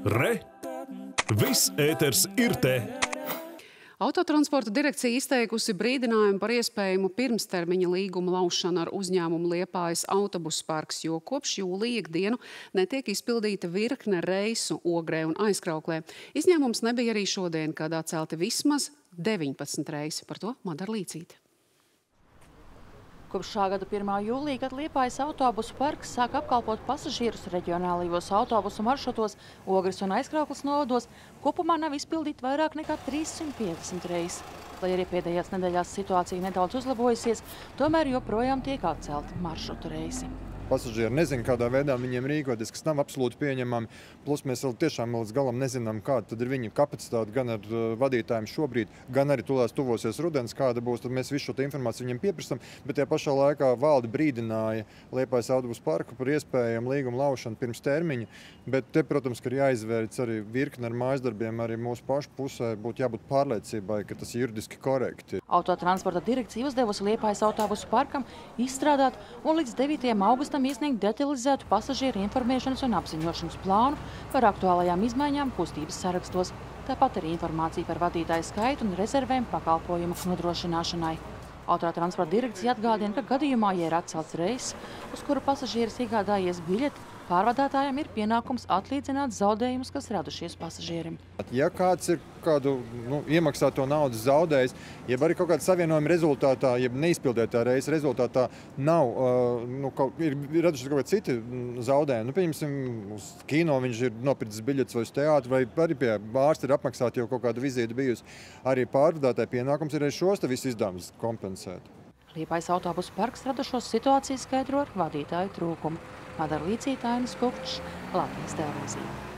Re! Viss ēters ir te! Autotransporta direkcija izteikusi brīdinājumu par iespējamu pirmstermiņa līguma laušanu ar uzņēmumu Liepājas autobusu parks, jo kopš jūlija ikdienu netiek izpildīta virkne reisu Ogrē un Aizkrauklē. Izņēmums nebija arī šodien, kad atcelti vismaz 19 reisi. Par to Madara Līcīte. Kopš šā gada 1. jūlija, kad Liepājas autobusu parks sāk apkalpot pasažierus reģionālajos autobusu maršrutos Ogres un Aizkraukles novados, kopumā nav izpildīti vairāk nekā 350 reisi. Lai arī pēdējās nedēļās situācija nedaudz uzlabojusies, tomēr joprojām tiek atcelti maršrutu reisi. Pasažieri nezina, kādā veidā viņiem rīkoties, kas nav absolūti pieņemami. Plus mēs vēl tiešām līdz galam nezinām, kāda tad ir viņa kapacitāte gan ar vadītājiem šobrīd, gan arī tuvosies rudens, kāda būs. Tad mēs visu šo informāciju viņiem pieprasam, bet tajā pašā laikā valde brīdināja Liepājas autobusu parku par iespējamu līguma laušanu pirms termiņa. Bet te, protams, ka ir jāizvērts arī virkne ar mājasdarbiem, arī mūsu pašu pusē būtu jābūt pārliecībai, ka tas ir juridiski korekti. Autotransporta direkcija uzdevusi Liepājas autobusu parkam izstrādāt un līdz 9. augustam iesniegt detalizētu pasažieru informēšanas un apziņošanas plānu par aktuālajām izmaiņām kustības sarakstos, tāpat arī informāciju par vadītāju skaitu un rezervēm pakalpojumu nodrošināšanai. Autotransporta direkcija atgādina, ka gadījumā, ja ir atcelts reiss, uz kuru pasažieris iegādājies biļeti, pārvadātājiem ir pienākums atlīdzināt zaudējumus, kas radušies pasažierim. Ja kāds ir kādu iemaksāto naudu zaudējis, jeb arī kaut kāda savienojuma rezultātā, jeb neizpildētā reisa rezultātā nav, ir radušies kaut kādi citi zaudējumi. Pieņemsim, uz kino viņš ir nopircis biļetes vai uz teātru, vai arī pie ārsta ir apmaksāta jau kaut kāda vizīte bijusi. Arī pārvadātāja pienākums ir arī šos te visus izdevumus kompensēt. Liepājas autobusu parks radušos situāciju skaidro ar vadītāju trūkumu. Madara Līcīte, Ainis Kukčs, Latvijas televīzija.